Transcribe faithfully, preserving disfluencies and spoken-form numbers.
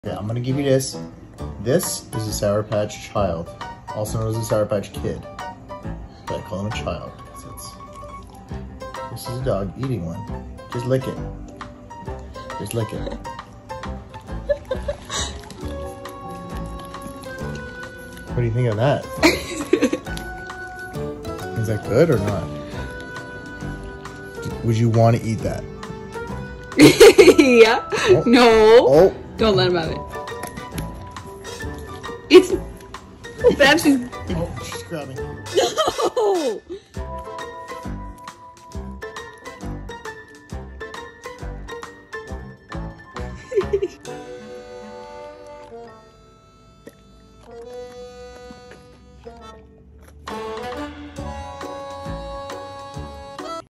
Okay, I'm gonna give you this. This is a Sour Patch Child, also known as a Sour Patch Kid. But I call him a child because it's. This is a dog eating one. Just lick it. Just lick it. What do you think of that? Is that good or not? Would you want to eat that? Yeah. Oh. No. Oh. Don't let him have it. It's. Oh, Babsy's. Oh, she's grabbing. No.